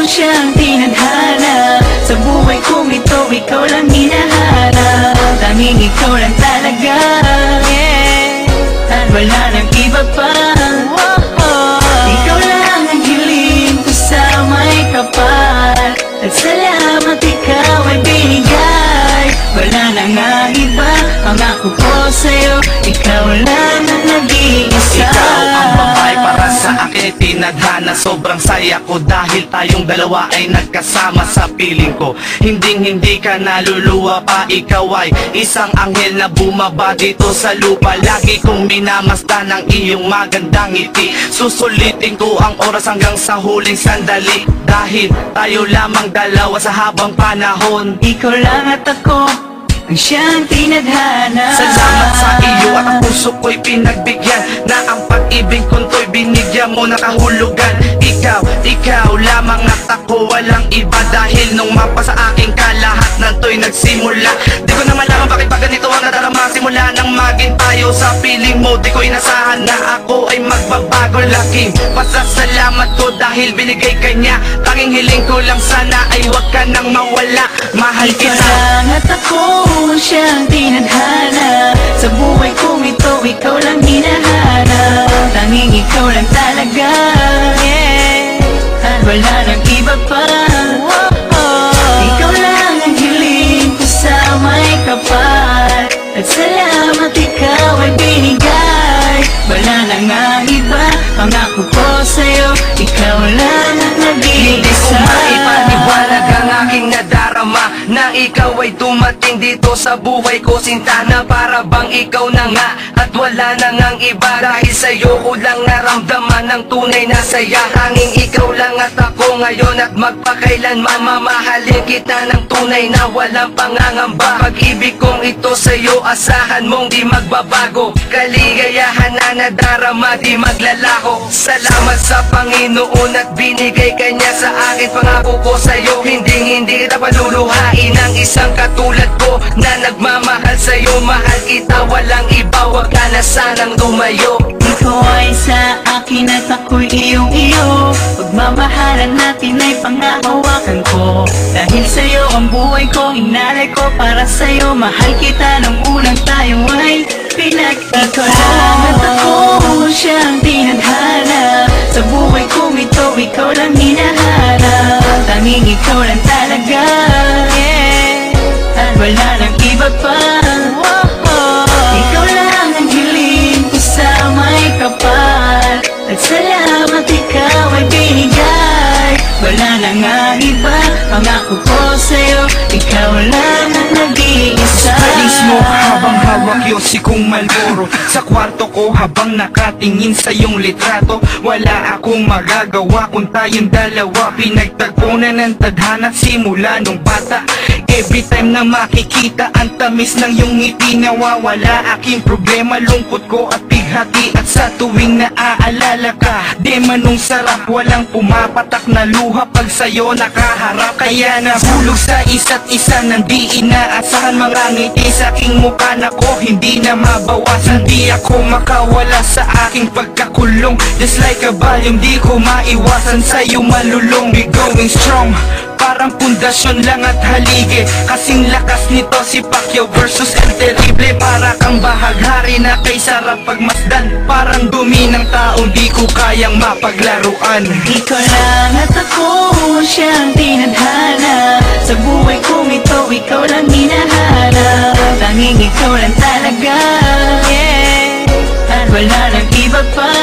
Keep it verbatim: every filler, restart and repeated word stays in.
siyang tinadhana. Sa buhay kong ito, ikaw lang hinahanap. Tanging ikaw lang talaga, yeah. At wala nang iba pa. Ikaw lang ang hiling ko sa may kapal. At salamat ikaw ay binigay. Wala nang ang iba, pangako ko sa'yo, ikaw lang ang nag-iisa. Ikaw ang babae para sa akin tinadhana. Sobrang saya ko dahil tayong dalawa ay nagkasama sa piling ko. Hinding hindi ka naluluwa pa, ikaw ay isang anghel na bumaba dito sa lupa. Lagi kong minamasdan ang iyong magandang ngiti. Susulitin ko ang oras hanggang sa huling sandali, dahil tayo lamang dalawa sa habang panahon. Ikaw lang at ako ang siyang tinadhana. Salamat sa iyo at ang puso ko'y pinagbigyan, na ang pag-ibig kong to'y binigyan mo na kahulugan. Ikaw, ikaw lamang at ako, walang iba. Dahil nung mapa sa aking kalahat ng to'y nagsimula. Di ko na malaman bakit pa ganito ang nadarama. Simula nang maging tayo sa piling mo, di ko inasahan na ako ay magbabago. Laking pasasalamat ko dahil binigay ka niya. Tanging hiling ko lang sana ay wag ka nang mawala. Mahal kita. Ikaw lang at ako siyang tinadhana. Sa buhay kong ito, ikaw lang hinahanap. Tanging ikaw lang talaga, yeah. At wala nang iba pa. Ikaw lang ang hiling ko sa may kapal. At salamat ikaw ay binigay. Wala nang ang iba, pangako ko sa'yo, ikaw lang ang Hindi ko nag-iisa. maipaniwalag ang aking nadarama, na ikaw ay dumating dito sa buhay ko. Sinta na para bang ikaw na nga, at wala na ngang iba. Dahil sa'yo ko lang naramdaman ng tunay na saya. Tanging ikaw lang at ako ngayon at magpakailanman. Mamahalin kita ng tunay na walang pangangamba. Pag-ibig kong ito sa'yo, asahan mong di magbabago. Kaligayahan na nadarama, di maglalako. Salamat sa Panginoon at binigay ka niya sa akin. Pangako ko sa'yo, hindi hindi kita paluluhain. Ang isang katulad ko na nagmamahal sa'yo. Mahal kita, walang iba, wag ka na sanang lumayo. Ikaw ay sa akin at ako'y iyong iyo. Pagmamahalan natin ay pangahawakan ko. Dahil sa'yo ang buhay ko, inalay ko para sa'yo. Mahal kita nung unang tayo ay pinag. Ikaw lang at ako siyang tinadhana. Sa buhay kong ito, ikaw lang hinahanap. Tanging ikaw lang talaga, yeah. At wala nang iba pa. Ikaw lang ang hiling ko sa may kapal. At salamat ikaw ay binigay. Wala nang ang iba, pangako ko sa'yo, ikaw lang ang nag-iisa. Alis mo habang hawak yosi kong Malboro sa kwarto ko habang nakatingin sa iyong litrato. Wala akong magagawa kung tayong dalawa pinagtagpunan ng tadhana simula nung bata. Every time na makikita ang tamis ng iyong ngiti, nawawala aking problema, lungkot ko at bighati. At sa tuwing naaalala ka, di manong sarap, walang pumapatak na luha pag sa'yo nakaharap. Kaya nahulog sa isa't isa ng di inaasahan, mga ngiti sa aking mukha na ko hindi na mabawasan. Di ako makawala sa aking pagkakulong, just like a volume, di ko maiwasan sa'yo malulong. Be going strong, parang pundasyon lang at haligi. Kasing lakas nito si Pacquiao versus El Terrible. Para kang bahaghari na kay sarap pagmasdan. Parang dumi ng taong di ko kayang mapaglaruan. Ikaw lang at ako siyang tinadhana. Sa buhay kong ito, ikaw lang hinahanap. Tanging ikaw lang talaga, yeah. At wala nang iba pa.